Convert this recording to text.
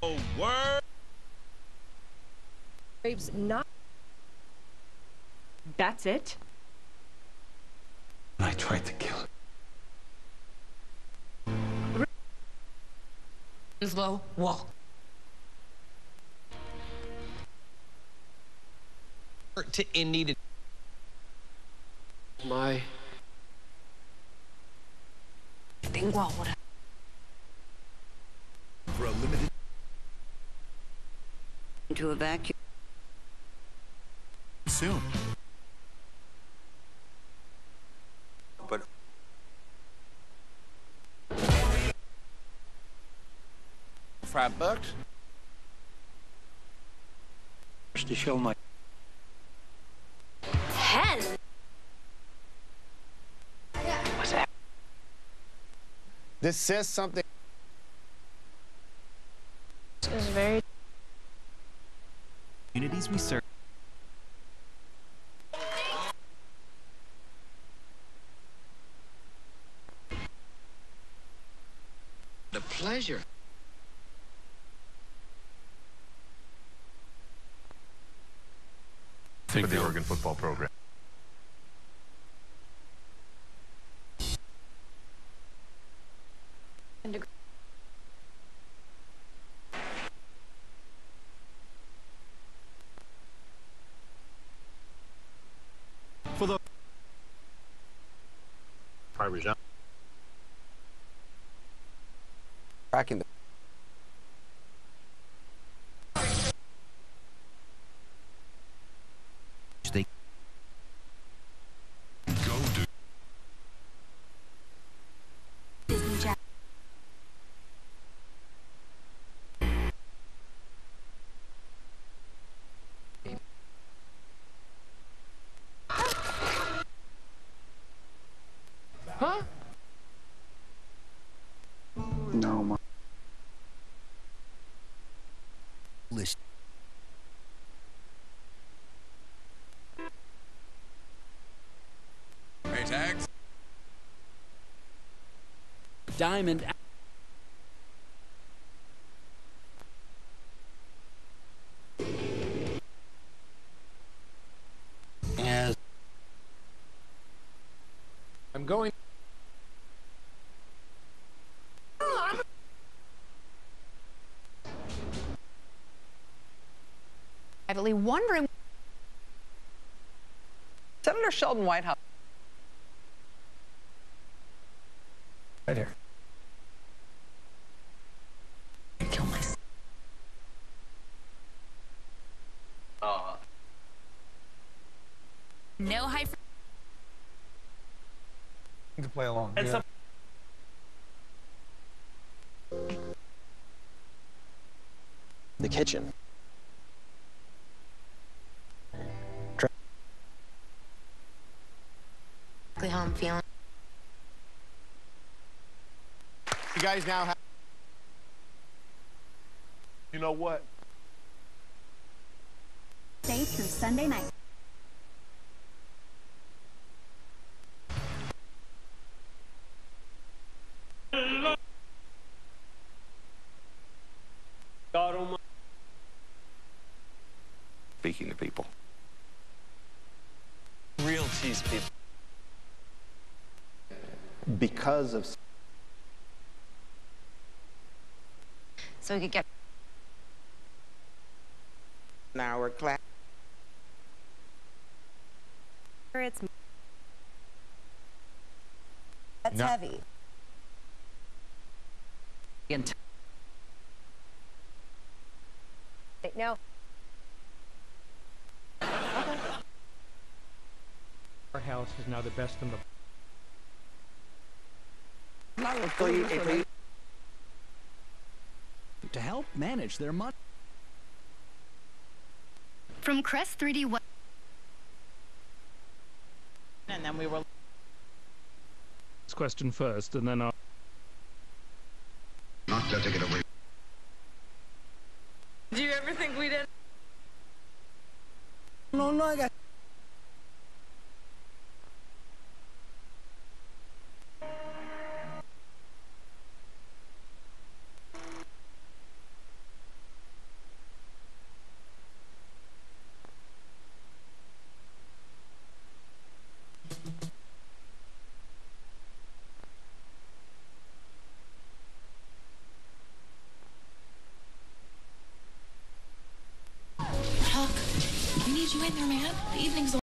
Oh, word. Rapes not. That's it? I tried to kill him. Winslow, walk. To in needed. My. For a limited. To evacuate. Soon. But. $5. To show my. Hell. What's that? This says something. Is very. Communities we serve. The pleasure. For the Oregon football program. For the. Parmesan. Tracking the. They. Go do. Huh? No, my. List. Hey, tags. Diamond. As I'm going. Privately wondering. Senator Sheldon Whitehouse. Right here. kill myself. No high. To play along. And Yeah. The kitchen. How I'm feeling. You guys now have. You know what? Day through Sunday night. Speaking to people. Real cheese people. Because of. So we could get. Now we're class. It's. That's No. heavy. No. Our house is now the best in the. To help manage their money. From Crest 3D. And then we were. This question first, and then I'll. Not to take it away. Do you ever think we did? No, I got. in there, man. The evening's